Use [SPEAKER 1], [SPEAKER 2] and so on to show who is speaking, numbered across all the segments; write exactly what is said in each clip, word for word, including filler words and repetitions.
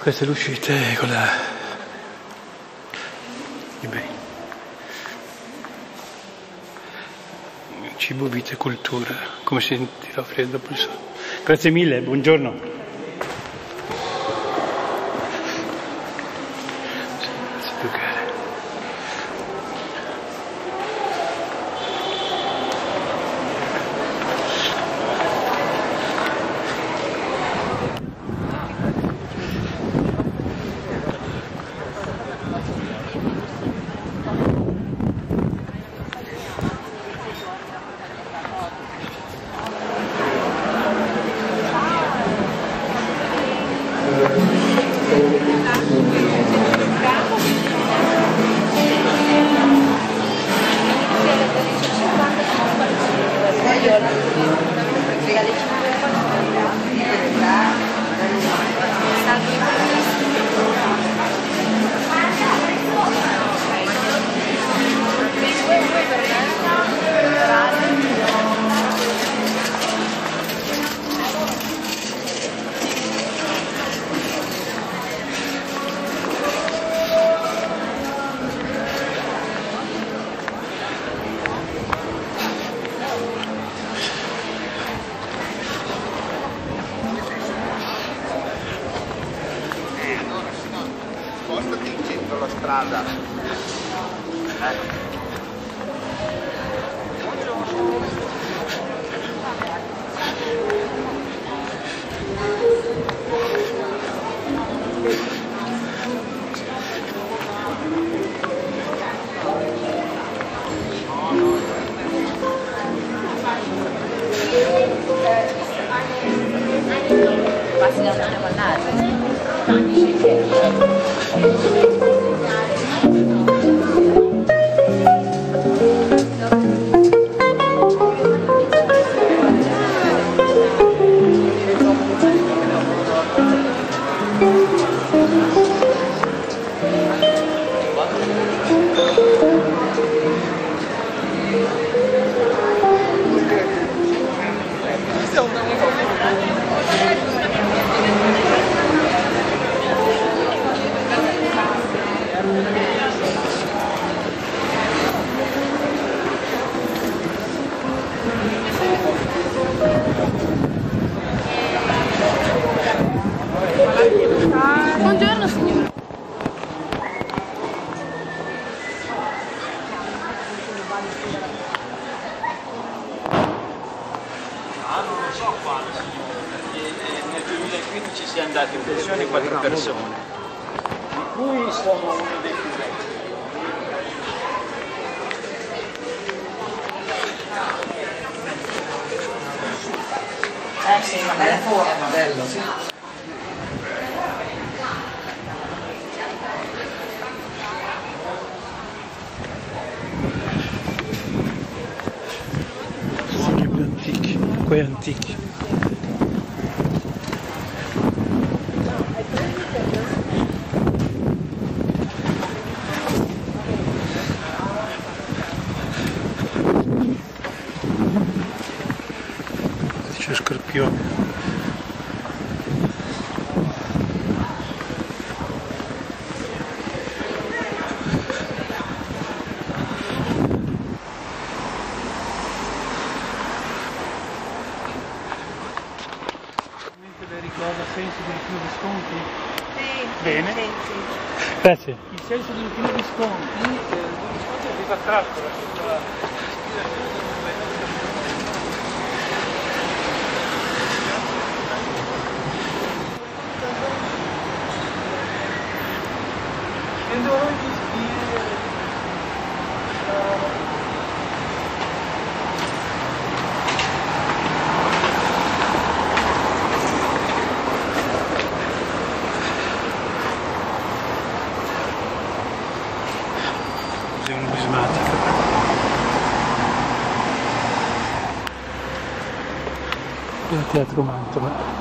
[SPEAKER 1] Queste le uscite con la eBay. Cibo, vita e cultura. Come si sentirà freddo dopo il sole. Grazie mille, buongiorno.
[SPEAKER 2] Spostati in centro alla strada. Eh.
[SPEAKER 3] Passi da una all'altra.
[SPEAKER 4] Buongiorno signora.
[SPEAKER 5] Ah, non lo so quale, perché nel duemilaquindici si è andati in pensione quattro persone, di cui sono uno dei più vecchi.
[SPEAKER 2] Eh sì, ma è fuori, ma bello, sì.
[SPEAKER 1] Sono più antichi, quei antichi. C'è scorpione.
[SPEAKER 6] Le ricorda il senso di più visconti?
[SPEAKER 4] Sì,
[SPEAKER 6] Bene.
[SPEAKER 4] sì, sì.
[SPEAKER 1] Grazie.
[SPEAKER 6] Il senso di più visconti, eh, visconti è viva Trappola, questa
[SPEAKER 1] Museo numismatico. Il teatro Mantova.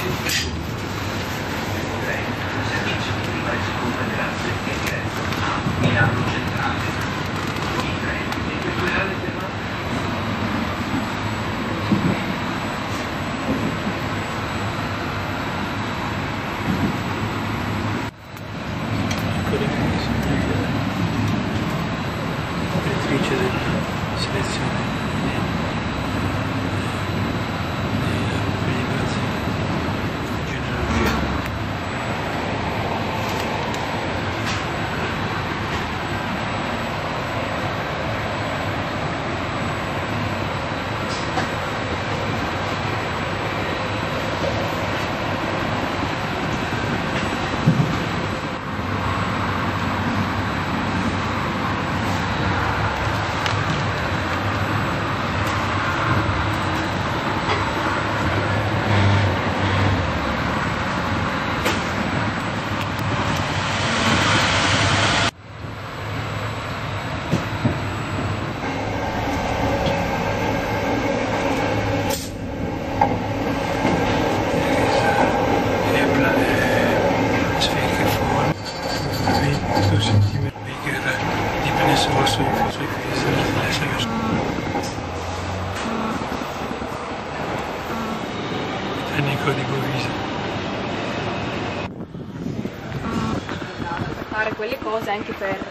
[SPEAKER 1] Direttrice della selezione dei brazzi di genealogia. centimetri bigger dipende solo sui, sui pesi dell'essere. Tecnico di Bovisa.
[SPEAKER 3] Fare quelle cose anche per